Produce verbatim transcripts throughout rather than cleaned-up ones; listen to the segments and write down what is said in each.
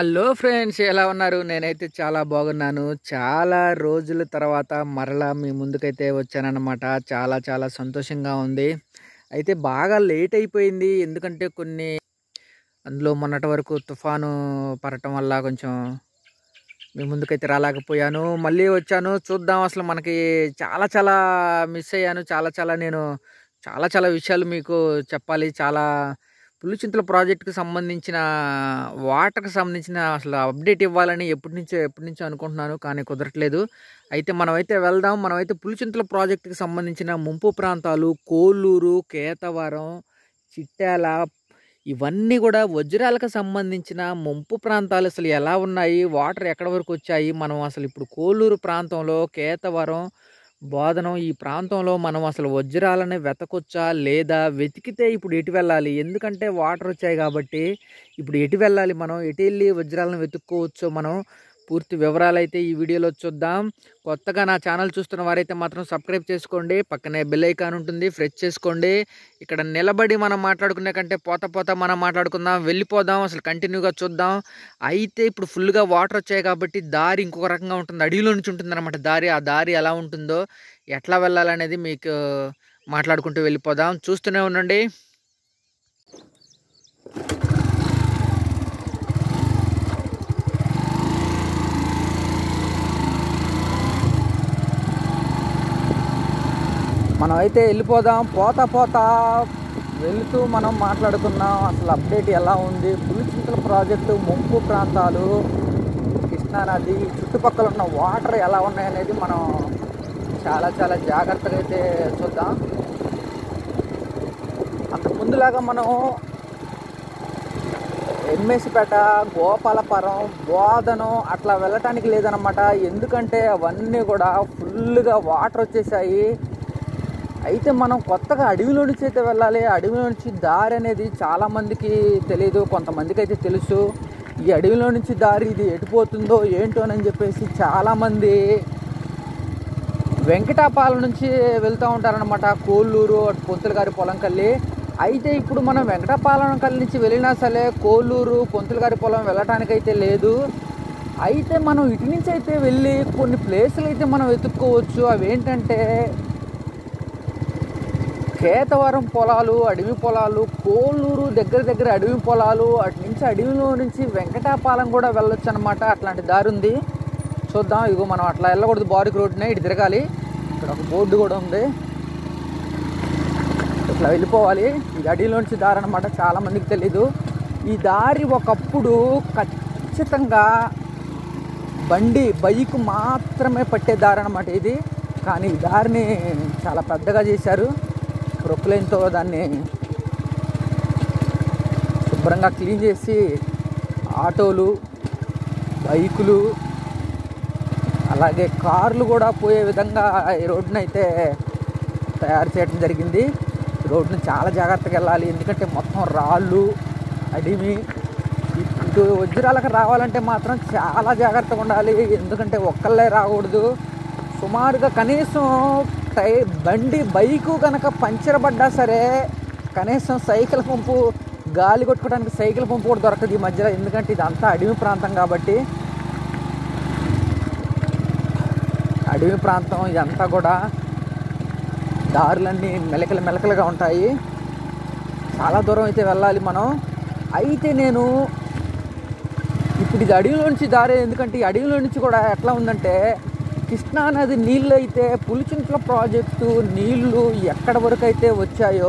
Hello friends, ఎలా ఉన్నారు? నేనైతే చాలా బాగున్నాను. చాలా రోజుల తర్వాత మరలా మీ ముందుకైతే వచ్చానన్నమాట. చాలా చాలా సంతోషంగా ఉంది. అయితే బాగా లేట్ అయిపోయింది. ఎందుకంటే కొన్ని అందులో మొన్నటి వరకు తుఫాను పడటం వల్ల కొంచెం మీ ముందుకైతే రాలేకపోయాను. మళ్ళీ వచ్చాను. చూద్దాం, అసలు మనకి చాలా చాలా మిస్ అయ్యాను. చాలా చాలా నేను చాలా చాలా విషయాలు మీకు చెప్పాలి. చాలా పులిచింతల ప్రాజెక్టుకి సంబంధించిన వాటర్కి సంబంధించిన అసలు అప్డేట్ ఇవ్వాలని ఎప్పటి నుంచో ఎప్పటి నుంచో అనుకుంటున్నాను, కానీ కుదరట్లేదు. అయితే మనమైతే వెళ్దాం. మనమైతే పులిచింతల ప్రాజెక్టుకి సంబంధించిన ముంపు ప్రాంతాలు కోల్లూరు, కేతవరం, చిట్యాల ఇవన్నీ కూడా వజ్రాలకు సంబంధించిన ముంపు ప్రాంతాలు అసలు ఎలా ఉన్నాయి, వాటర్ ఎక్కడ వరకు వచ్చాయి, మనం అసలు ఇప్పుడు కోల్లూరు ప్రాంతంలో, కేతవరం, బోధనం ఈ ప్రాంతంలో మనం అసలు వజ్రాలని వెతకొచ్చా లేదా, వెతికితే ఇప్పుడు ఎటు వెళ్ళాలి, ఎందుకంటే వాటర్ వచ్చాయి కాబట్టి ఇప్పుడు ఎటు వెళ్ళాలి, మనం ఎటు వెళ్ళి వజ్రాలను వెతుక్కోవచ్చో మనం పూర్తి వివరాలు అయితే ఈ వీడియోలో చూద్దాం. కొత్తగా నా ఛానల్ చూస్తున్న వారైతే మాత్రం సబ్స్క్రైబ్ చేసుకోండి. పక్కనే బెల్ ఐకాన్ ఉంటుంది, ప్రెస్ చేసుకోండి. ఇక్కడ నిలబడి మనం మాట్లాడుకునే కంటే పోత పోత మనం మాట్లాడుకుందాం, వెళ్ళిపోదాం, అసలు కంటిన్యూగా చూద్దాం. అయితే ఇప్పుడు ఫుల్గా వాటర్ వచ్చాయి కాబట్టి దారి ఇంకొక రకంగా ఉంటుంది, అడవిలో నుంచి ఉంటుంది అనమాట దారి. ఆ దారి ఎలా ఉంటుందో, ఎట్లా వెళ్ళాలనేది మీకు మాట్లాడుకుంటూ వెళ్ళిపోదాం. చూస్తూనే ఉండండి. మనం అయితే వెళ్ళిపోదాం. పోతా పోతా వెళుతూ మనం మాట్లాడుకున్నాం అసలు అప్డేట్ ఎలా ఉంది, పులిచింతల ప్రాజెక్టు ముంపు ప్రాంతాలు, కృష్ణానది చుట్టుపక్కల ఉన్న వాటర్ ఎలా ఉన్నాయనేది మనం చాలా చాలా జాగ్రత్తగా అయితే చూద్దాం. అంత ముందులాగా మనం ఎమ్మెసిపేట, గోపాలపురం, బోధనం అట్లా వెళ్ళటానికి లేదనమాట. ఎందుకంటే అవన్నీ కూడా ఫుల్గా వాటర్ వచ్చేసాయి. అయితే మనం కొత్తగా అడవిలో నుంచి అయితే వెళ్ళాలి. అడవిలో నుంచి దారి అనేది చాలామందికి తెలియదు, కొంతమందికి అయితే తెలుసు. ఈ అడవిలో నుంచి దారి ఇది ఎటుపోతుందో ఏంటోనని చెప్పేసి చాలామంది వెంకటాపాలెం నుంచి వెళ్తూ ఉంటారనమాట, కోల్లూరు, అటు పొంతుల గారి పొలం కల్లి. అయితే ఇప్పుడు మనం వెంకటాపాలెం కల్లి నుంచి వెళ్ళినా సరే కోల్లూరు, పొంతుల గారి పొలం వెళ్ళటానికైతే లేదు. అయితే మనం ఇటు నుంచి అయితే వెళ్ళి కొన్ని ప్లేసులు అయితే మనం వెతుక్కోవచ్చు. అవి ఏంటంటే కేతవరం పొలాలు, అడవి పొలాలు, కోల్లూరు దగ్గర దగ్గర అడవి పొలాలు, అటు నుంచి అడవిలో నుంచి వెంకటాపాలెం కూడా వెళ్ళొచ్చు అనమాట. అట్లాంటి దారి ఉంది, చూద్దాం. ఇగో మనం అట్లా వెళ్ళకూడదు, బారిక్ రోడ్డునే ఇటు తిరగాలి. ఇక్కడ ఒక బోర్డు కూడా ఉంది, ఇట్లా వెళ్ళిపోవాలి. ఇది అడవిలో నుంచి దారి అనమాట, చాలామందికి తెలీదు. ఈ దారి ఒకప్పుడు ఖచ్చితంగా బండి బైక్ మాత్రమే పట్టే దారి అనమాట ఇది. కానీ ఈ దారిని చాలా పెద్దగా చేశారు, ప్రొక్లైన్తో దాన్ని శుభ్రంగా క్లీన్ చేసి ఆటోలు, బైకులు, అలాగే కార్లు కూడా పోయే విధంగా ఈ రోడ్డును అయితే తయారు చేయడం జరిగింది. ఈ రోడ్డుని చాలా జాగ్రత్తగా వెళ్ళాలి, ఎందుకంటే మొత్తం రాళ్ళు, అడవి. ఇటు వజ్రాలకు రావాలంటే మాత్రం చాలా జాగ్రత్తగా ఉండాలి, ఎందుకంటే ఒక్కళ్ళే రాకూడదు. సుమారుగా కనీసం టై బండి బైకు కనుక పంచర్ పడ్డా సరే కనీసం సైకిల్ పంపు, గాలి కొట్టుకోవడానికి సైకిల్ పంపు కూడా దొరకదు ఈ మధ్యలో, ఎందుకంటే ఇదంతా అడవి ప్రాంతం కాబట్టి. అడవి ప్రాంతం ఇదంతా కూడా దారులన్నీ మెలకలు మెలకలుగా ఉంటాయి, చాలా దూరం అయితే వెళ్ళాలి మనం. అయితే నేను ఇప్పుడు ఇది అడవిలో నుంచి దారే, ఎందుకంటే ఈ అడవిలో నుంచి కూడా ఎట్లా ఉందంటే కృష్ణానది నీళ్ళు అయితే పులిచింతల ప్రాజెక్టు నీళ్లు ఎక్కడ వరకు అయితే వచ్చాయో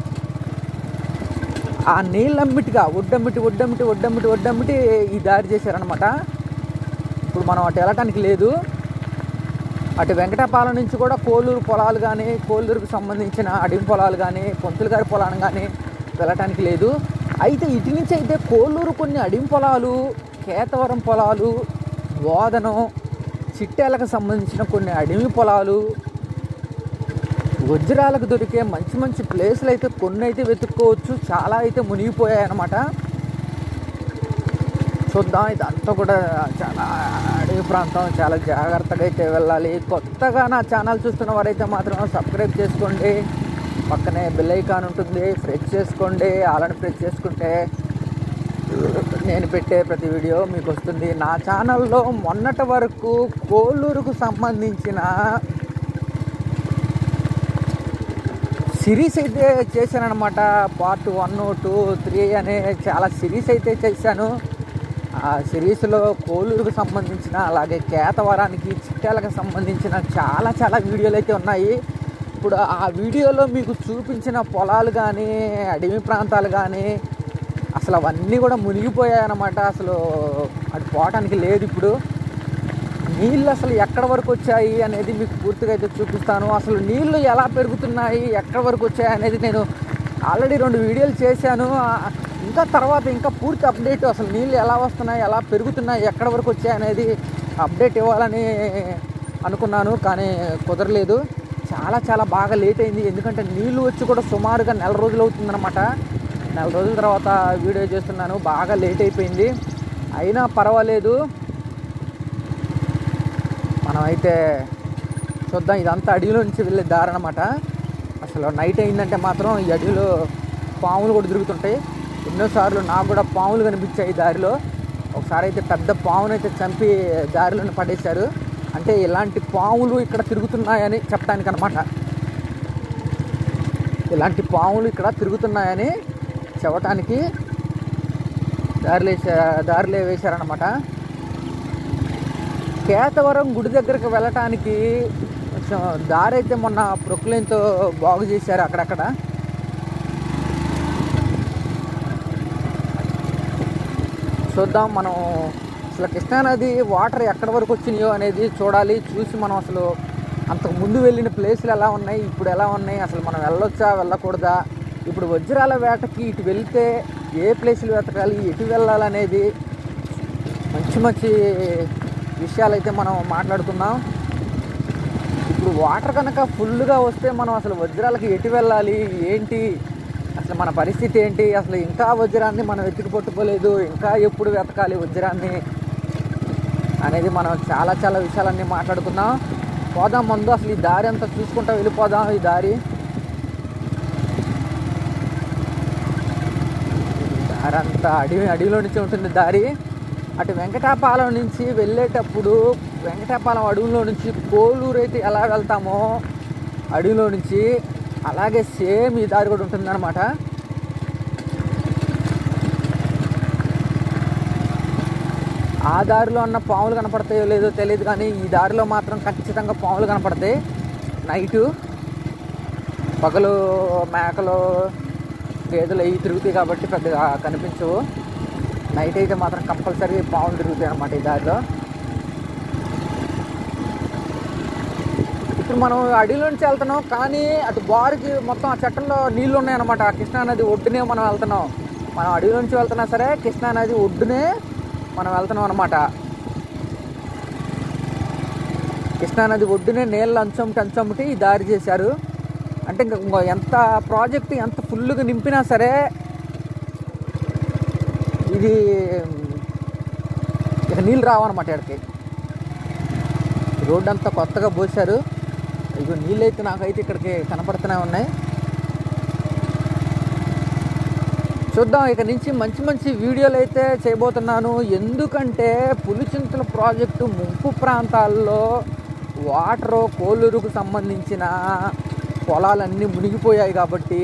ఆ నీళ్ళమ్మిటిగా ఒడ్డమ్మిటి ఒడ్డమ్మిటి ఒడ్డమ్మిటి ఒడ్డమ్మిటి ఈ దారి చేశారనమాట. ఇప్పుడు మనం అటు వెళ్ళటానికి లేదు. అటు వెంకటాపాలెం నుంచి కూడా కోల్లూరు పొలాలు కానీ, కోల్లూరుకు సంబంధించిన అడవి పొలాలు కానీ, పొంతుల గారి పొలాలు కానీ వెళ్ళటానికి లేదు. అయితే ఇటు నుంచి అయితే కోల్లూరు కొన్ని అడవి పొలాలు, కేతవరం పొలాలు, బోధనం, చిట్యాలకు సంబంధించిన కొన్ని అడవి పొలాలు, వజ్రాలకు దొరికే మంచి మంచి ప్లేసులు అయితే కొన్ని అయితే వెతుక్కోవచ్చు. చాలా అయితే మునిగిపోయాయి అన్నమాట. చూద్దాం, ఇదంతా కూడా చాలా అడవి ప్రాంతం, చాలా జాగ్రత్తగా అయితే వెళ్ళాలి. కొత్తగా నా ఛానల్ చూస్తున్న వారైతే మాత్రం సబ్స్క్రైబ్ చేసుకోండి, పక్కనే బెల్ ఐకాన్ ఉంటుంది, ప్రెస్ చేసుకోండి. అలానే ప్రెస్ చేసుకుంటే నేను పెట్టే ప్రతి వీడియో మీకు వస్తుంది. నా ఛానల్లో మొన్నటి వరకు కోలూరుకు సంబంధించిన సిరీస్ అయితే చేశానన్నమాట. పార్ట్ వన్ టూ త్రీ అనే చాలా సిరీస్ అయితే చేశాను. ఆ సిరీస్లో కోలూరుకు సంబంధించిన, అలాగే కేతవరానికి, చిట్యాలకు సంబంధించిన చాలా చాలా వీడియోలు అయితే ఉన్నాయి. ఇప్పుడు ఆ వీడియోలో మీకు చూపించిన పొలాలు కానీ, అడవి ప్రాంతాలు కానీ అసలు అవన్నీ కూడా మునిగిపోయాయి అన్నమాట. అసలు అది పోవటానికి లేదు. ఇప్పుడు నీళ్ళు అసలు ఎక్కడి వరకు వచ్చాయి అనేది మీకు పూర్తిగా అయితే చూపిస్తాను. అసలు నీళ్ళు ఎలా పెరుగుతున్నాయి, ఎక్కడి వరకు వచ్చాయి అనేది నేను ఆల్రెడీ రెండు వీడియోలు చేశాను. ఇంకా తర్వాత ఇంకా పూర్తి అప్డేట్, అసలు నీళ్ళు ఎలా వస్తున్నాయి, ఎలా పెరుగుతున్నాయి, ఎక్కడి వరకు వచ్చాయి అనేది అప్డేట్ ఇవ్వాలని అనుకున్నాను, కానీ కుదరలేదు. చాలా చాలా బాగా లేట్ అయింది. ఎందుకంటే నీళ్ళు వచ్చి కూడా సుమారుగా నెల రోజులు అవుతుందన్నమాట. నెల రోజుల తర్వాత వీడియో చేస్తున్నాను. బాగా లేట్ అయిపోయింది, అయినా పర్వాలేదు. మనమైతే చూద్దాం. ఇదంతా అడవిలో నుంచి వెళ్ళే దారి అన్నమాట. అసలు నైట్ అయిందంటే మాత్రం ఈ అడవిలో పాములు కూడా తిరుగుతుంటాయి. ఎన్నోసార్లు నాకు కూడా పాములు కనిపించాయి దారిలో. ఒకసారి అయితే పెద్ద పామునైతే చంపి దారిలోనే పడేశారు. అంటే ఇలాంటి పాములు ఇక్కడ తిరుగుతున్నాయని చెప్పడానికి అనమాట. ఇలాంటి పాములు ఇక్కడ తిరుగుతున్నాయని చెప్పటానికి దారిలో దారిలో వేశారనమాట. కేతవరం గుడి దగ్గరకు వెళ్ళటానికి కొంచెం దారి అయితే మొన్న ప్రొక్లైన్తో బాగు చేశారు అక్కడక్కడ. చూద్దాం మనం అసలు కృష్ణానది వాటర్ ఎక్కడి వరకు వచ్చినాయో అనేది చూడాలి. చూసి మనం అసలు అంతకు ముందు వెళ్ళిన ప్లేసులు ఎలా ఉన్నాయి, ఇప్పుడు ఎలా ఉన్నాయి, అసలు మనం వెళ్ళొచ్చా వెళ్ళకూడదా, ఇప్పుడు వజ్రాల వేటకి ఇటు వెళ్తే ఏ ప్లేసులు వెతకాలి, ఎటు వెళ్ళాలనేది మంచి మంచి విషయాలు అయితే మనం మాట్లాడుకుందాం. ఇప్పుడు వాటర్ కనుక ఫుల్గా వస్తే మనం అసలు వజ్రాలకి ఎటు వెళ్ళాలి, ఏంటి, అసలు మన పరిస్థితి ఏంటి, అసలు ఇంకా వజ్రాన్ని మనం వెతికి పట్టుకోలేదు, ఇంకా ఎప్పుడు వెతకాలి వజ్రాన్ని అనేది మనం చాలా చాలా విషయాలన్నీ మాట్లాడుకుందాం. పోదాం ముందు. అసలు ఈ దారి అంతా చూసుకుంటా వెళ్ళిపోదాం. ఈ దారి దారి అంతా అడవి అడవిలో నుంచి ఉంటుంది దారి. అటు వెంకటాపాలెం నుంచి వెళ్ళేటప్పుడు వెంకటాపాలెం అడవిలో నుంచి కోలూరు అయితే ఎలా వెళ్తామో అడవిలో నుంచి, అలాగే సేమ్ ఈ దారి కూడా ఉంటుందన్నమాట. ఆ దారిలో ఉన్న పాములు కనపడతాయో లేదో తెలియదు, కానీ ఈ దారిలో మాత్రం ఖచ్చితంగా పాములు కనపడతాయి. నైటు పగలు మేకలు గేదెలు అవి తిరుగుతాయి కాబట్టి పెద్దగా కనిపించవు. నైట్ అయితే మాత్రం కంపల్సరీ పాములు తిరుగుతాయి అన్నమాట ఈ దారిలో. ఇప్పుడు మనం అడవిలో నుంచి వెళ్తున్నాం, కానీ అటు బారికి మొత్తం ఆ చెట్టల్లో నీళ్ళు ఉన్నాయన్నమాట. కృష్ణానది ఒడ్డునే మనం వెళ్తున్నాం. మనం అడవి నుంచి వెళ్తున్నా సరే కృష్ణానది ఒడ్డునే మనం వెళ్తున్నాం అనమాట. కృష్ణానది ఒడ్డునే నీళ్ళు అంచంటి అంచంటి ఈ దారి చేశారు. అంటే ఇంకా ఎంత ప్రాజెక్టు ఎంత ఫుల్గా నింపినా సరే ఇది ఇక నీళ్ళు రావన్నమాట ఇక్కడికి. రోడ్డు అంతా కొత్తగా పోసారు. ఇక నీళ్ళు అయితే నాకైతే ఇక్కడికి కనపడుతూనే ఉన్నాయి. చూద్దాం. ఇక నుంచి మంచి మంచి వీడియోలు అయితే చేయబోతున్నాను. ఎందుకంటే పులిచింతల ప్రాజెక్టు ముంపు ప్రాంతాల్లో వాటరు కోలూరుకు సంబంధించిన పొలాలన్నీ మునిగిపోయాయి కాబట్టి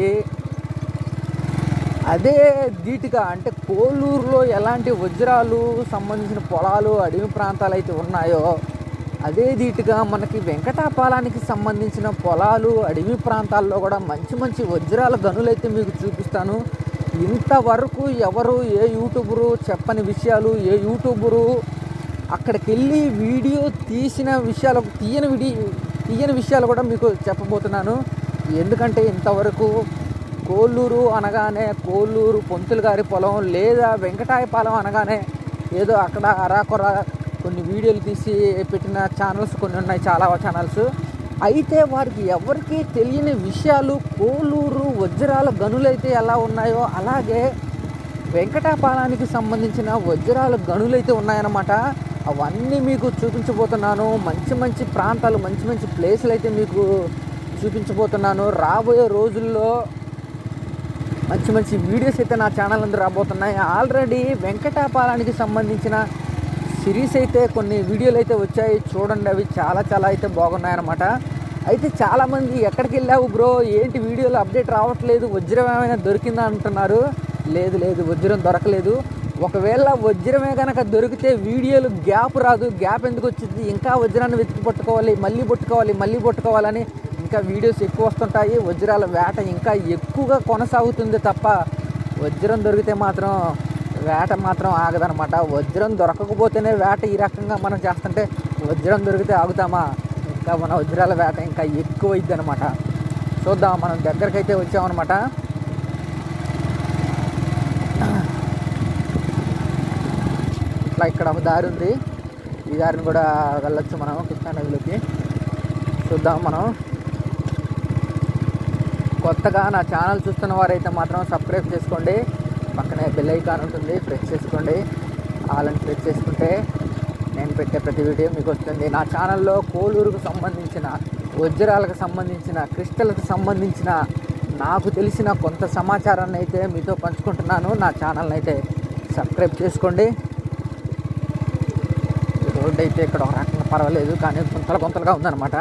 అదే ధీటుగా అంటే కోలూరులో ఎలాంటి వజ్రాలు సంబంధించిన పొలాలు అడవి ప్రాంతాలు అయితే ఉన్నాయో అదే ధీటుగా మనకి వెంకటాపాలానికి సంబంధించిన పొలాలు అడవి ప్రాంతాల్లో కూడా మంచి మంచి వజ్రాల గనులు అయితే మీకు చూపిస్తాను. ఇంతవరకు ఎవరు ఏ యూట్యూబరు చెప్పని విషయాలు, ఏ యూట్యూబరు అక్కడికి వెళ్ళి వీడియో తీసిన విషయాలు తీయని వీడియో తీయని విషయాలు కూడా మీకు చెప్పబోతున్నాను. ఎందుకంటే ఇంతవరకు కోలూరు అనగానే కోలూరు పొంతులు గారి పొలం లేదా వెంకటాయపాలెం అనగానే ఏదో అక్కడ అరాకొర కొన్ని వీడియోలు తీసి పెట్టిన ఛానల్స్ కొన్ని ఉన్నాయి, చాలా ఛానల్స్. అయితే వారికి ఎవరికి తెలియని విషయాలు కోలూరు వజ్రాల గనులైతే ఎలా ఉన్నాయో అలాగే వెంకటాపాలానికి సంబంధించిన వజ్రాల గనులైతే ఉన్నాయన్నమాట. అవన్నీ మీకు చూపించబోతున్నాను. మంచి మంచి ప్రాంతాలు, మంచి మంచి ప్లేసులు అయితే మీకు చూపించబోతున్నాను. రాబోయే రోజుల్లో మంచి మంచి వీడియోస్ అయితే నా ఛానల్ నుండి రాబోతున్నాయి. ఆల్రెడీ వెంకటాపాలానికి సంబంధించిన సిరీస్ అయితే కొన్ని వీడియోలు అయితే వచ్చాయి, చూడండి. అవి చాలా చాలా అయితే బాగున్నాయన్నమాట. అయితే చాలామంది ఎక్కడికి వెళ్ళావు బ్రో, ఏంటి వీడియోలు అప్డేట్ రావట్లేదు, వజ్రం ఏమైనా దొరికిందా అంటున్నారు. లేదు లేదు, వజ్రం దొరకలేదు. ఒకవేళ వజ్రమే కనుక దొరికితే వీడియోలు గ్యాప్ రాదు. గ్యాప్ ఎందుకు వచ్చింది, ఇంకా వజ్రాన్ని వెతికి పట్టుకోవాలి, మళ్ళీ పట్టుకోవాలి మళ్ళీ పట్టుకోవాలని ఇంకా వీడియోస్ ఎక్కువ వస్తుంటాయి. వజ్రాల వేట ఇంకా ఎక్కువగా కొనసాగుతుంది తప్ప వజ్రం దొరికితే మాత్రం వేట మాత్రం ఆగదనమాట. వజ్రం దొరకకపోతేనే వేట ఈ రకంగా మనం చేస్తుంటే వజ్రం దొరికితే ఆగుతామా, ఇంకా మన వజ్రాల వేట ఇంకా ఎక్కువ అయింది అనమాట. చూద్దాం, మనం దగ్గరకైతే వచ్చామన్నమాట. ఇట్లా ఇక్కడ ఒక దారి ఉంది, ఈ దారిని కూడా వెళ్ళొచ్చు మనం కృష్ణా నదిలోకి. చూద్దాం. మనం కొత్తగా నా ఛానల్ చూస్తున్న వారైతే మాత్రం సబ్స్క్రైబ్ చేసుకోండి, పక్కనే బెల్ ఐకాన్ ఉంటుంది, ప్రెస్ చేసుకోండి. ఆలని ప్రెస్ చేసుకుంటే నేను పెట్టే ప్రతి వీడియో మీకు వస్తుంది. నా ఛానల్లో కోలూరుకు సంబంధించిన, వజ్రాలకు సంబంధించిన, క్రిస్టల్కి సంబంధించిన నాకు తెలిసిన కొంత సమాచారాన్ని అయితే మీతో పంచుకుంటున్నాను. నా ఛానల్ని అయితే సబ్స్క్రైబ్ చేసుకోండి. రోడ్డు అయితే ఇక్కడ ఒక రకంగా పర్వాలేదు, కానీ గుంతల గుంతలుగా ఉందన్నమాట.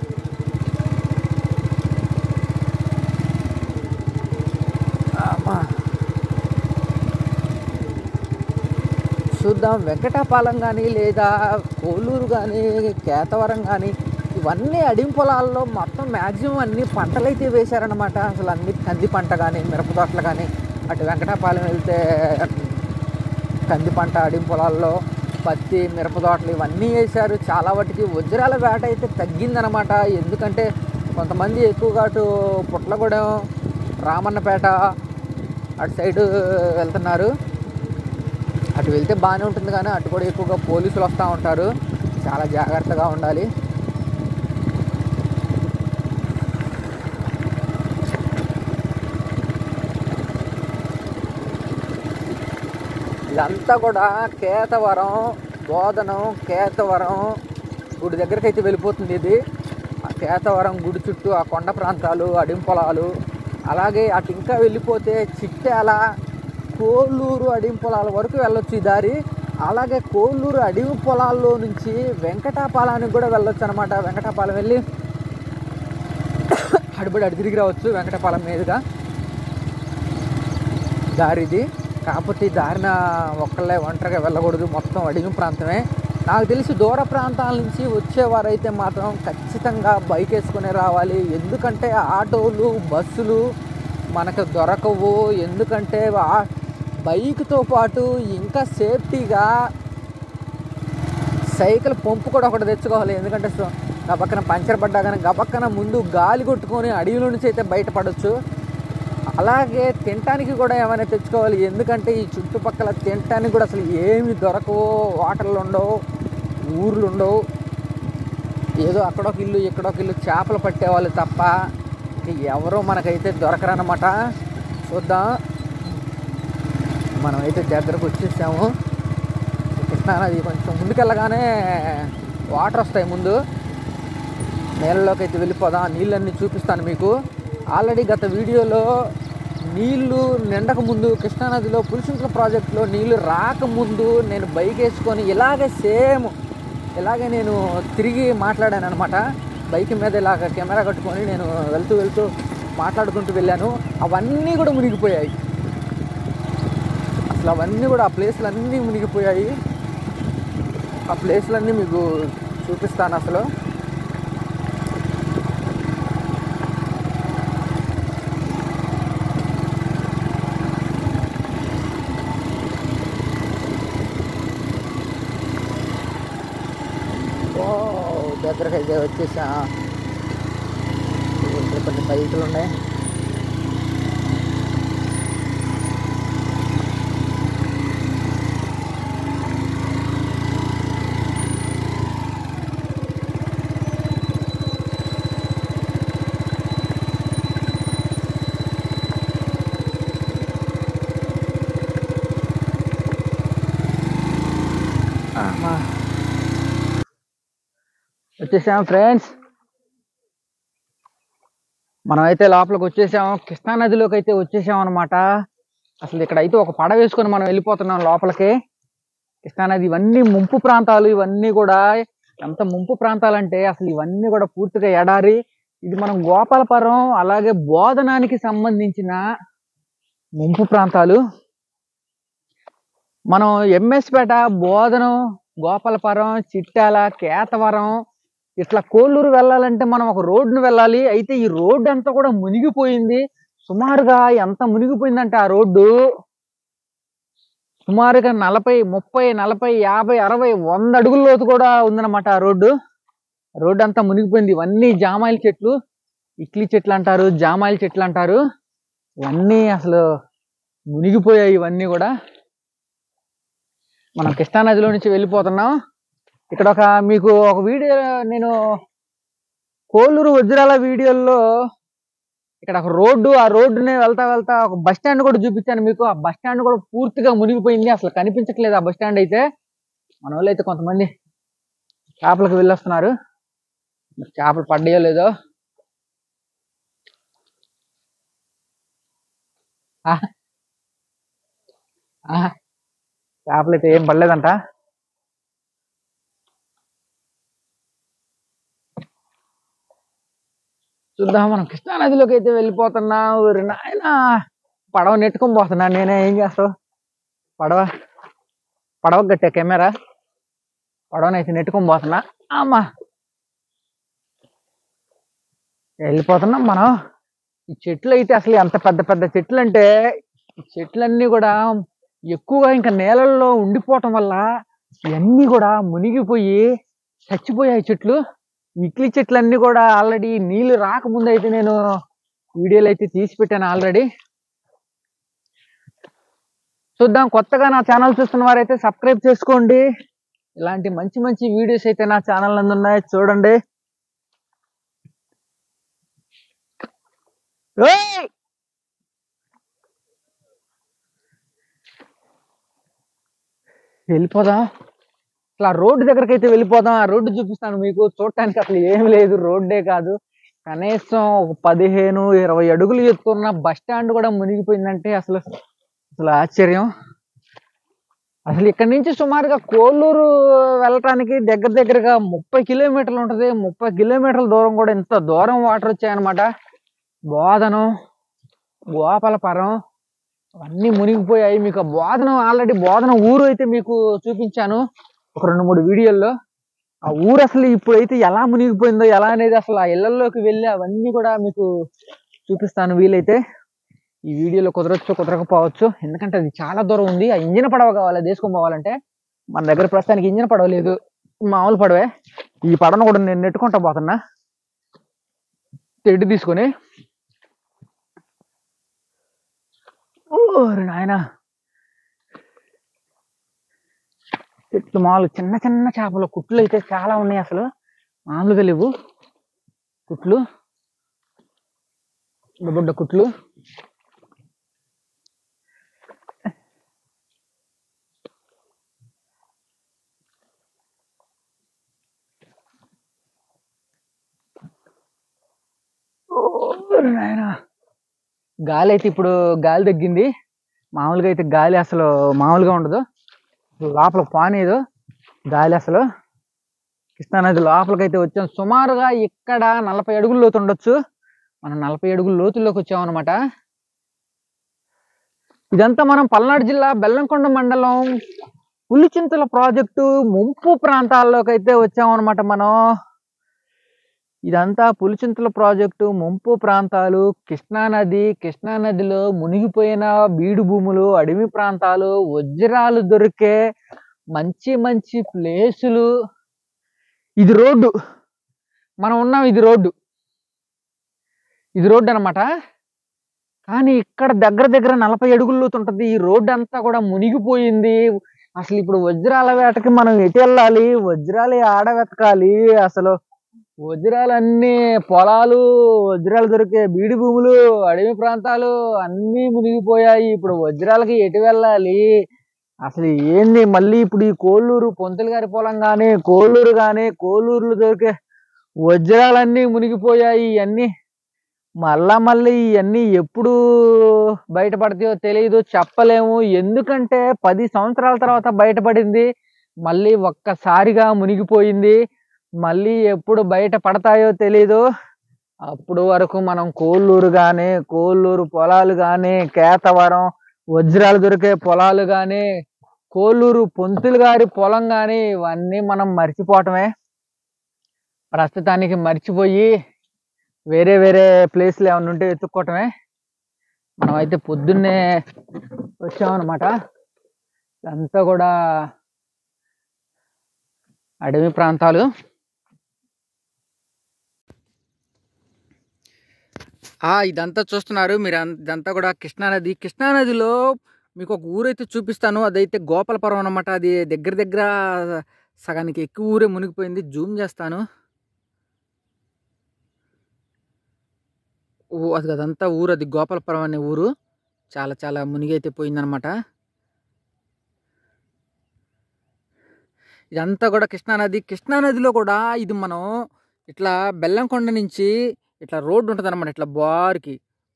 చూద్దాం. వెంకటాపాలెం కానీ లేదా కోలూరు కానీ కేతవరం కానీ ఇవన్నీ అడిం పొలాల్లో మొత్తం మ్యాక్సిమం అన్ని పంటలు అయితే వేశారనమాట. అసలు అన్ని కంది పంట కానీ మిరప తోటలు కానీ, అటు వెంకటాపాలెం వెళ్తే కంది పంట, అడిం పొలాల్లో పత్తి, మిరప తోటలు ఇవన్నీ వేశారు. చాలా వాటికి వజ్రాల వేట అయితే తగ్గిందనమాట. ఎందుకంటే కొంతమంది ఎక్కువగా అటు పుట్లగూడెం, రామన్నపేట అటు సైడు వెళ్తున్నారు. అటు వెళ్తే బాగానే ఉంటుంది, కానీ అటు కూడా ఎక్కువగా పోలీసులు వస్తూ ఉంటారు, చాలా జాగ్రత్తగా ఉండాలి. ఇదంతా కూడా కేతవరం, బోధనం, కేతవరం గుడి దగ్గరికి అయితే వెళ్ళిపోతుంది. ఇది ఆ కేతవరం గుడి చుట్టూ ఆ కొండ ప్రాంతాలు, అడిం పొలాలు, అలాగే అటు ఇంకా వెళ్ళిపోతే చిట్యాల, కోలూరు అడిం పొలాల వరకు వెళ్ళొచ్చు ఈ దారి. అలాగే కోలూరు అడివి పొలాల్లో నుంచి వెంకటాపాలానికి కూడా వెళ్ళొచ్చు అనమాట. వెంకటాపాలెం వెళ్ళి అడిబడి అడి తిరిగి రావచ్చు వెంకటాపాలెం మీదుగా. దారిది కాకపోతే ఈ దారిన ఒక్కళ్ళే ఒంటరిగా వెళ్ళకూడదు, మొత్తం అడివి ప్రాంతమే. నాకు తెలిసి దూర ప్రాంతాల నుంచి వచ్చేవారైతే మాత్రం ఖచ్చితంగా బైక్ వేసుకుని రావాలి. ఎందుకంటే ఆటోలు, బస్సులు మనకు దొరకవు. ఎందుకంటే బైక్తో పాటు ఇంకా సేఫ్టీగా సైకిల్ పంపు కూడా ఒకటి తెచ్చుకోవాలి. ఎందుకంటే గబక్కన పంచర్ పడ్డా కానీ గబక్కన ముందు గాలి కొట్టుకొని అడవిలో నుంచి అయితే బయటపడవచ్చు. అలాగే తినటానికి కూడా ఏమైనా తెచ్చుకోవాలి. ఎందుకంటే ఈ చుట్టుపక్కల తినటానికి కూడా అసలు ఏమి దొరకవు, వాటర్లు ఉండవు, ఊర్లు ఉండవు. ఏదో అక్కడొక ఇల్లు ఇక్కడొక ఇల్లు చేపలు పట్టేవాళ్ళు తప్ప ఎవరో మనకైతే దొరకరన్నమాట. చూద్దాం, మనమైతే దగ్గరకు వచ్చేసాము. కృష్ణానది కొంచెం ముందుకెళ్ళగానే వాటర్ వస్తాయి, ముందు నీళ్ళలోకి అయితే వెళ్ళిపోదాం. నీళ్ళన్నీ చూపిస్తాను మీకు. ఆల్రెడీ గత వీడియోలో నీళ్లు నిండక ముందు కృష్ణానదిలో పులిచింతల ప్రాజెక్టులో నీళ్లు రాకముందు నేను బైక్ వేసుకొని ఇలాగే సేమ్ ఇలాగే నేను తిరిగి మాట్లాడాను అనమాట. బైక్ మీద ఇలాగ కెమెరా కట్టుకొని నేను వెళ్తూ వెళ్తూ మాట్లాడుకుంటూ వెళ్ళాను. అవన్నీ కూడా మునిగిపోయాయి. అసలు అవన్నీ కూడా ఆ ప్లేస్లు అన్నీ మునిగిపోయాయి. ఆ ప్లేస్లన్నీ మీకు చూపిస్తాను. అసలు దగ్గరకు అయితే వచ్చేసా. కొన్ని బైకులు ఉన్నాయి. వచ్చేసాం ఫ్రెండ్స్. మనం అయితే లోపలికి వచ్చేసాం, కృష్ణా నదిలోకి అయితే వచ్చేసాం అనమాట. అసలు ఇక్కడైతే ఒక పడవ వేసుకొని మనం వెళ్ళిపోతున్నాం లోపలికి. కృష్ణా నది ఇవన్నీ ముంపు ప్రాంతాలు, ఇవన్నీ కూడా ఎంత ముంపు ప్రాంతాలు అంటే అసలు ఇవన్నీ కూడా పూర్తిగా ఎడారి. ఇది మనం గోపాలపురం అలాగే బోధనానికి సంబంధించిన ముంపు ప్రాంతాలు. మనం ఎంఎస్ పేట, బోధనం, గోపాలపురం, చిట్యాల, కేతవరం ఇట్లా కోల్లూరు వెళ్ళాలంటే మనం ఒక రోడ్డును వెళ్ళాలి. అయితే ఈ రోడ్డు అంతా కూడా మునిగిపోయింది. సుమారుగా ఎంత మునిగిపోయిందంటే ఆ రోడ్డు సుమారుగా నలభై ముప్పై నలభై యాభై అరవై వంద అడుగుల లోతు కూడా ఉందన్నమాట ఆ రోడ్డు. రోడ్డు అంతా మునిగిపోయింది. ఇవన్నీ జామాయిల చెట్లు, ఇక్లీ చెట్లు అంటారు, జామాయిల చెట్లు అంటారు. ఇవన్నీ అసలు మునిగిపోయాయి. ఇవన్నీ కూడా మనం కృష్ణా నదిలో నుంచి వెళ్ళిపోతున్నాం. ఇక్కడ ఒక మీకు ఒక వీడియో నేను కోల్లూరు వజ్రాల వీడియోల్లో ఇక్కడ ఒక రోడ్డు, ఆ రోడ్డునే వెళ్తా వెళ్తా ఒక బస్ స్టాండ్ కూడా చూపించాను మీకు. ఆ బస్ స్టాండ్ కూడా పూర్తిగా మునిగిపోయింది, అసలు కనిపించట్లేదు ఆ బస్ స్టాండ్ అయితే. మన వాళ్ళు అయితే కొంతమంది చేపలకు వెళ్ళొస్తున్నారు. చేపలు పడ్డాయో లేదో. చేపలు అయితే ఏం పడలేదంట. చూద్దాం. మనం కృష్ణా నదిలోకి అయితే వెళ్ళిపోతున్నా. ఊరి నాయన పడవ నెట్టుకొని పోతున్నా. నేనే ఏం చేస్తావు, పడవ పడవ గట్టే కెమెరా పడవనైతే నెట్టుకొని పోతున్నా. అమ్మా వెళ్ళిపోతున్నాం మనం. ఈ చెట్లు అయితే అసలు ఎంత పెద్ద పెద్ద చెట్లు అంటే ఈ చెట్లన్నీ కూడా ఎక్కువగా ఇంకా నేలల్లో ఉండిపోవటం వల్ల ఇవన్నీ కూడా మునిగిపోయి చచ్చిపోయాయి చెట్లు. ఇక్లీ చెట్లన్నీ కూడా ఆల్రెడీ నీళ్లు రాకముందు అయితే నేను వీడియోలు అయితే తీసి పెట్టాను ఆల్రెడీ. చూద్దాం. కొత్తగా నా ఛానల్ చూస్తున్న వారైతే సబ్స్క్రైబ్ చేసుకోండి. ఇలాంటి మంచి మంచి వీడియోస్ అయితే నా ఛానల్ నందు ఉన్నాయి, చూడండి. వెళ్ళిపోదాం. అసలు ఆ రోడ్డు దగ్గరకి అయితే వెళ్ళిపోదాం. ఆ రోడ్డు చూపిస్తాను మీకు. చూడటానికి అసలు ఏం లేదు, రోడ్డే కాదు, కనీసం ఒక పదిహేను ఇరవై అడుగులు ఎత్తున్న బస్ స్టాండ్ కూడా మునిగిపోయిందంటే అసలు అసలు ఆశ్చర్యం. అసలు ఇక్కడ నుంచి సుమారుగా కోల్లూరు వెళ్ళటానికి దగ్గర దగ్గరగా ముప్పై కిలోమీటర్లు ఉంటుంది. ముప్పై కిలోమీటర్ల దూరం కూడా ఇంత దూరం వాటర్ వచ్చాయన్నమాట. బోధనం, గోపాలపురం అవన్నీ మునిగిపోయాయి. మీకు బోధనం ఆల్రెడీ బోధనం ఊరు అయితే మీకు చూపించాను ఒక రెండు మూడు వీడియోల్లో. ఆ ఊరు అసలు ఇప్పుడైతే ఎలా మునిగిపోయిందో ఎలా అనేది అసలు ఆ ఇళ్లలోకి వెళ్ళి అవన్నీ కూడా మీకు చూపిస్తాను వీలైతే. ఈ వీడియోలో కుదరచ్చు కుదరకపోవచ్చు, ఎందుకంటే అది చాలా దూరం ఉంది. ఆ ఇంజిన్ పడవ కావాలి తీసుకొని పోవాలంటే. మన దగ్గర ప్రస్తుతానికి ఇంజిన్ పడవ లేదు, మామూలు పడవే. ఈ పడవను కూడా నేను నెట్టుకుంటా పోతున్నా తెడ్డు తీసుకొని. ఓరి నాయన, చెట్లు మామూలు చిన్న చిన్న చేపలు, కుట్లు అయితే చాలా ఉన్నాయి. అసలు మామూలుగా లేవు కుట్లు, బుడ్డ కుట్లు. నాయన గాలి అయితే ఇప్పుడు గాలి తగ్గింది. మామూలుగా అయితే గాలి అసలు మామూలుగా ఉండదు, లోపల పానేదు గాలి అసలు. కృష్ణా నది లోపలికైతే వచ్చాం. సుమారుగా ఇక్కడ నలభై అడుగుల లోతు ఉండొచ్చు. మనం నలభై అడుగుల లోతుల్లోకి వచ్చామన్నమాట. ఇదంతా మనం పల్నాడు జిల్లా బెల్లంకొండ మండలం పులిచింతల ప్రాజెక్టు ముంపు ప్రాంతాల్లోకి అయితే వచ్చామన్నమాట మనం. ఇదంతా పులిచింతల ప్రాజెక్టు ముంపు ప్రాంతాలు. కృష్ణా నది, కృష్ణా నదిలో మునిగిపోయిన బీడు భూములు, అడవి ప్రాంతాలు, వజ్రాలు దొరికే మంచి మంచి ప్లేసులు. ఇది రోడ్డు, మనం ఉన్నాం, ఇది రోడ్డు, ఇది రోడ్డు అనమాట. కానీ ఇక్కడ దగ్గర దగ్గర నలభై అడుగుల లోతు ఉంటుంది. ఈ రోడ్డు అంతా కూడా మునిగిపోయింది. అసలు ఇప్పుడు వజ్రాల వేటకి మనం ఎటు వెళ్ళాలి, వజ్రాలు ఆడ వెతకాలి. అసలు వజ్రాలన్నీ పొలాలు, వజ్రాలు దొరికే బీడి భూములు, అడవి ప్రాంతాలు అన్నీ మునిగిపోయాయి. ఇప్పుడు వజ్రాలకి ఎటు వెళ్ళాలి అసలు ఏంది? మళ్ళీ ఇప్పుడు ఈ కోల్లూరు పొంతులు గారి పొలం కానీ, కోల్లూరు కానీ, కోల్లూరులో దొరికే వజ్రాలన్నీ మునిగిపోయాయి. ఇవన్నీ మళ్ళా మళ్ళీ ఇవన్నీ ఎప్పుడు బయటపడతాయో తెలియదు, చెప్పలేము. ఎందుకంటే పది సంవత్సరాల తర్వాత బయటపడింది, మళ్ళీ ఒక్కసారిగా మునిగిపోయింది. మళ్ళీ ఎప్పుడు బయట పడతాయో తెలీదు. అప్పుడు వరకు మనం కోళ్ళూరు కానీ, కోళ్ళూరు పొలాలు కానీ, కేతవరం వజ్రాలు దొరికే పొలాలు కానీ, కోళ్ళూరు పొంతులు గారి పొలం కానీ ఇవన్నీ మనం మర్చిపోవటమే. ప్రస్తుతానికి మర్చిపోయి వేరే వేరే ప్లేస్లు ఏమైనా ఉంటే వెతుక్కోవటమే. మనం అయితే పొద్దున్నే వచ్చామన్నమాట. ఇదంతా కూడా అడవి ప్రాంతాలు. ఇదంతా చూస్తున్నారు మీరు, ఇదంతా కూడా కృష్ణానది. కృష్ణానదిలో మీకు ఒక ఊరైతే చూపిస్తాను. అదైతే గోపాలపురం అన్నమాట. అది దగ్గర దగ్గర సగానికి ఎక్కువ ఊరే మునిగిపోయింది. జూమ్ చేస్తాను. ఓ అది అదంతా ఊరు, అది గోపాలపురం అనే ఊరు. చాలా చాలా మునిగి అయితే పోయిందనమాట. ఇదంతా కూడా కృష్ణానది. కృష్ణానదిలో కూడా ఇది మనం ఇట్లా బెల్లంకొండ నుంచి ఇట్లా రోడ్డు ఉంటుంది అనమాట. ఇట్లా బారికి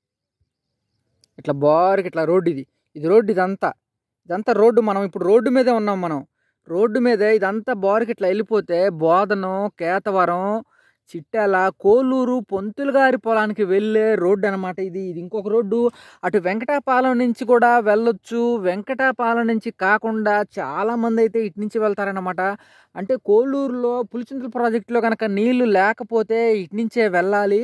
ఇట్లా బారికి ఇట్లా రోడ్డు, ఇది ఇది రోడ్డు, ఇదంతా ఇదంతా రోడ్డు. మనం ఇప్పుడు రోడ్డు మీదే ఉన్నాం. మనం రోడ్డు మీదే ఇదంతా బారికి ఇట్లా వెళ్ళిపోతే బోధనం, కేతవరం, చిట్యాల, కోళ్ళూరు పొంతులు గారి పొలానికి వెళ్ళే రోడ్డు అనమాట. ఇది ఇది ఇంకొక రోడ్డు. అటు వెంకటాపాలెం నుంచి కూడా వెళ్ళొచ్చు. వెంకటాపాలెం నుంచి కాకుండా చాలామంది అయితే ఇటు నుంచి వెళ్తారనమాట. అంటే కోళ్ళూరులో పులిచింతల ప్రాజెక్టులో కనుక నీళ్లు లేకపోతే ఇటు నుంచే వెళ్ళాలి.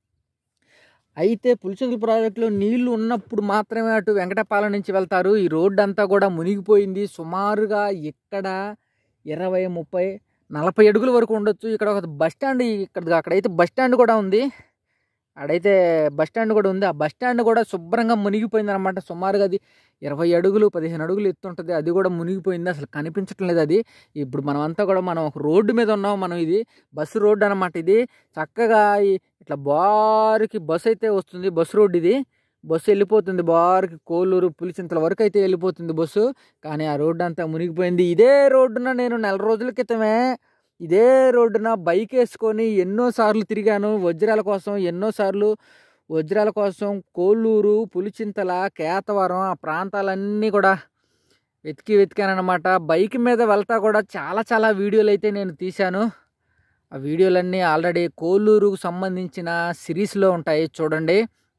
అయితే పులిచింతల ప్రాజెక్టులో నీళ్లు ఉన్నప్పుడు మాత్రమే అటు వెంకటాపాలెం నుంచి వెళ్తారు. ఈ రోడ్డు అంతా కూడా మునిగిపోయింది. సుమారుగా ఇక్కడ ఇరవై ముప్పై నలభై అడుగుల వరకు ఉండొచ్చు. ఇక్కడ ఒక బస్ స్టాండ్, ఇక్కడ అక్కడైతే బస్ స్టాండ్ కూడా ఉంది. అక్కడైతే బస్ స్టాండ్ కూడా ఉంది. ఆ బస్ స్టాండ్ కూడా శుభ్రంగా మునిగిపోయింది అనమాట. సుమారుగా అది ఇరవై అడుగులు పదిహేను అడుగులు ఎత్తుంటుంది. అది కూడా మునిగిపోయింది, అసలు కనిపించటం లేదు అది. ఇప్పుడు మనం అంతా కూడా మనం ఒక రోడ్డు మీద ఉన్నాం. మనం ఇది బస్సు రోడ్డు అనమాట. ఇది చక్కగా ఇట్లా బారికి బస్సు అయితే వస్తుంది. బస్సు రోడ్డు ఇది. బస్సు వెళ్ళిపోతుంది బారికి, కోళ్ళూరు పులిచింతల వరకు అయితే వెళ్ళిపోతుంది బస్సు. కానీ ఆ రోడ్డు అంతా మునిగిపోయింది. ఇదే రోడ్డున నేను నెల రోజుల క్రితమే ఇదే రోడ్డున బైక్ వేసుకొని ఎన్నోసార్లు తిరిగాను వజ్రాల కోసం. ఎన్నోసార్లు వజ్రాల కోసం కోళ్ళూరు, పులిచింతల, కేతవరం ఆ ప్రాంతాలన్నీ కూడా వెతికి వెతికానమాట. బైక్ మీద వెళ్తా కూడా చాలా చాలా వీడియోలు అయితే నేను తీశాను. ఆ వీడియోలన్నీ ఆల్రెడీ కోళ్ళూరుకు సంబంధించిన సిరీస్లో ఉంటాయి, చూడండి.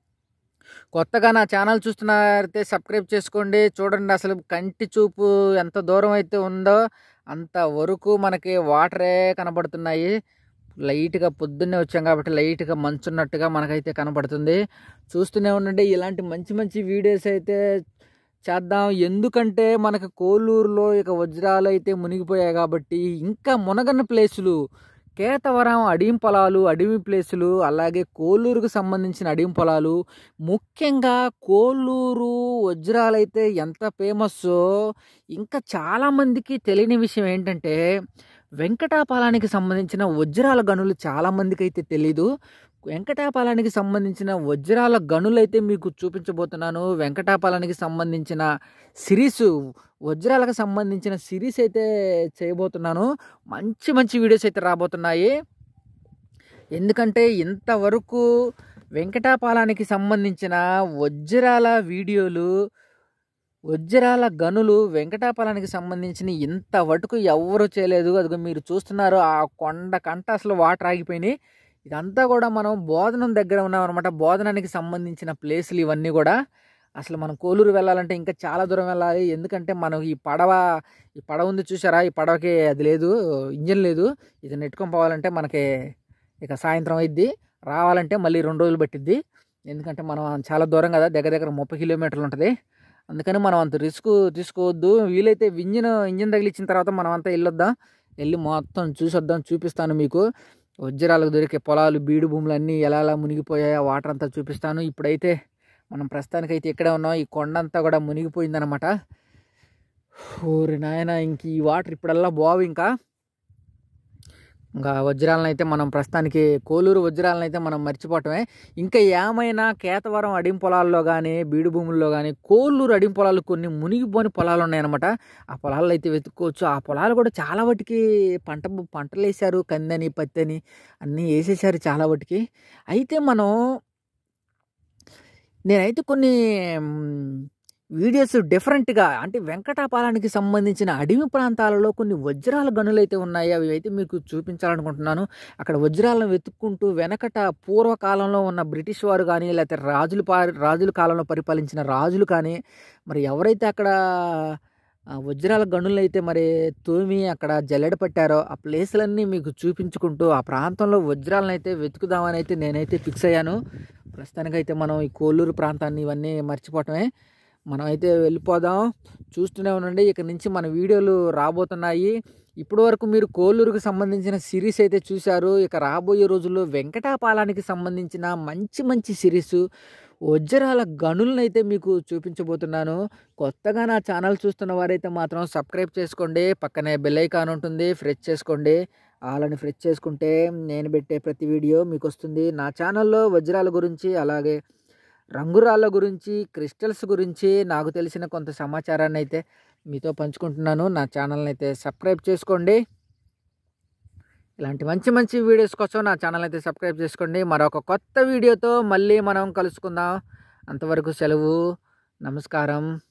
కొత్తగా నా ఛానల్ చూస్తున్నారైతే సబ్స్క్రైబ్ చేసుకోండి. చూడండి అసలు కంటి చూపు ఎంత దూరం అయితే ఉందో అంతవరకు మనకి వాటరే కనబడుతున్నాయి. లైట్గా పొద్దున్నే వచ్చాం కాబట్టి లైట్గా మంచున్నట్టుగా మనకైతే కనబడుతుంది. చూస్తూనే ఉండండి. ఇలాంటి మంచి మంచి వీడియోస్ అయితే చేద్దాం. ఎందుకంటే మనకి కోళ్ళూరులో ఇక వజ్రాలు అయితే మునిగిపోయాయి కాబట్టి ఇంకా మునగన్న ప్లేసులు, కేతవరం అడవి పొలాలు, అడవి ప్లేసులు, అలాగే కోళ్ళూరుకు సంబంధించిన అడవి పొలాలు, ముఖ్యంగా కోళ్ళూరు వజ్రాలు అయితే ఎంత ఫేమస్సో ఇంకా చాలామందికి తెలియని విషయం ఏంటంటే వెంకటాపాలానికి సంబంధించిన వజ్రాల గనులు చాలామందికి అయితే తెలీదు. వెంకటాపాలానికి సంబంధించిన వజ్రాల గనులైతే మీకు చూపించబోతున్నాను. వెంకటాపాలానికి సంబంధించిన సిరీస్, వజ్రాలకు సంబంధించిన సిరీస్ అయితే చేయబోతున్నాను. మంచి మంచి వీడియోస్ అయితే రాబోతున్నాయి. ఎందుకంటే ఇంతవరకు వెంకటాపాలానికి సంబంధించిన వజ్రాల వీడియోలు, వజ్రాల గనులు వెంకటాపాలానికి సంబంధించిన ఇంతవరకు ఎవరు చేయలేదు. అదిగో మీరు చూస్తున్నారు, ఆ కొండ కంట అసలు వాటర్ ఆగిపోయినాయి. ఇదంతా కూడా మనం బోధనం దగ్గర ఉన్నాం అనమాట. బోధనానికి సంబంధించిన ప్లేసులు ఇవన్నీ కూడా. అసలు మనం కోళ్ళూరు వెళ్ళాలంటే ఇంకా చాలా దూరం వెళ్ళాలి. ఎందుకంటే మనం ఈ పడవ ఈ పడవ ఉంది చూసారా, ఈ పడవకి అది లేదు, ఇంజన్ లేదు. ఇది నెట్టుకొని పోవాలంటే మనకి ఇక సాయంత్రం అయిద్ది. రావాలంటే మళ్ళీ రెండు రోజులు పట్టిద్ది. ఎందుకంటే మనం చాలా దూరం కదా, దగ్గర దగ్గర ముప్పై కిలోమీటర్లు ఉంటుంది. అందుకని మనం అంత రిస్క్ తీసుకోవద్దు. వీలైతే ఇంజిన్ ఇంజిన్ తగిలిచ్చిన తర్వాత మనం అంతా వెళ్ళొద్దాం, వెళ్ళి మొత్తం చూసొద్దాం, చూపిస్తాను మీకు. వజ్రాలకు దొరికే పొలాలు, బీడు భూములు అన్నీ ఎలా ఎలా మునిగిపోయాయో వాటర్ అంతా చూపిస్తాను. ఇప్పుడైతే మనం ప్రస్తుతానికైతే ఇక్కడే ఉన్నాం. ఈ కొండ అంతా కూడా మునిగిపోయిందనమాట. ఓరి నాయన, ఇంక ఈ వాటర్ ఇప్పుడల్లా బావు. ఇంకా ఇంకా వజ్రాలను అయితే మనం ప్రస్తుతానికి కోళ్ళూరు వజ్రాలను అయితే మనం మర్చిపోవటమే. ఇంకా ఏమైనా కేతవరం అడిం పొలాల్లో కానీ, బీడు భూముల్లో కానీ, కోళ్ళూరు అడిం పొలాలు కొన్ని మునిగిపోని పొలాలు ఉన్నాయన్నమాట. ఆ పొలాల్లో అయితే వెతుక్కోవచ్చు. ఆ పొలాలు కూడా చాలా వాటికి పంట పంటలు వేసారు. కందని, పత్తి అని అన్నీ వేసేసారు చాలా వాటికి. అయితే మనం నేనైతే కొన్ని హ్మ్, వీడియోస్ డిఫరెంట్‌గా అంటే వెంకటాపాలానికి సంబంధించిన అడవి ప్రాంతాలలో కొన్ని వజ్రాల గనులైతే ఉన్నాయి. అవి అయితే మీకు చూపించాలనుకుంటున్నాను. అక్కడ వజ్రాలను వెతుక్కుంటూ వెనకట పూర్వకాలంలో ఉన్న బ్రిటిష్ వారు గానీ, లేతే రాజులు పారి రాజుల కాలంలో పరిపాలించిన రాజులు కానీ, మరి ఎవరైతే అక్కడ ఆహ్, వజ్రాల గనులైతే మరి తోమి అక్కడ జల్లెడ పట్టారో, ఆ ప్లేసులన్నీ మీకు చూపించుకుంటూ, ఆ ప్రాంతంలో వజ్రాలనైతే వెతుకుదామనైతే నేనైతే ఫిక్స్ అయ్యాను. ప్రస్తుతానికైతే మనం ఈ కోల్లూరు ప్రాంతాన్ని ఇవన్నీ మర్చిపోవటమే. మనమైతే వెళ్ళిపోదాం. చూస్తూనే ఉండండి. ఇక నుంచి మన వీడియోలు రాబోతున్నాయి. ఇప్పటి వరకు మీరు కోల్లూరుకు సంబంధించిన సిరీస్ అయితే చూశారు. ఇక రాబోయే రోజుల్లో వెంకటాపాలానికి సంబంధించిన మంచి మంచి సిరీసు, వజ్రాల గనులనైతే మీకు చూపించబోతున్నాను. కొత్తగా నా ఛానల్ చూస్తున్న వారైతే మాత్రం సబ్స్క్రైబ్ చేసుకోండి. పక్కనే బెల్ ఐకాన్ ఉంటుంది. ప్రెస్ చేసుకోండి. ఆల్ అని ప్రెస్ చేసుకుంటే నేను పెట్టే ప్రతి వీడియో మీకు వస్తుంది. నా ఛానల్లో వజ్రాల గురించి, అలాగే రంగురాళ్ళ గురించి, క్రిస్టల్స్ గురించి నాకు తెలిసిన కొంత సమాచారాన్ని అయితే మీతో పంచుకుంటున్నాను. నా ఛానల్ని అయితే సబ్స్క్రైబ్ చేసుకోండి. ఇలాంటి మంచి మంచి వీడియోస్ కోసం నా ఛానల్ అయితే సబ్స్క్రైబ్ చేసుకోండి. మరొక కొత్త వీడియోతో మళ్ళీ మనం కలుసుకుందాం. అంతవరకు సెలవు. నమస్కారం.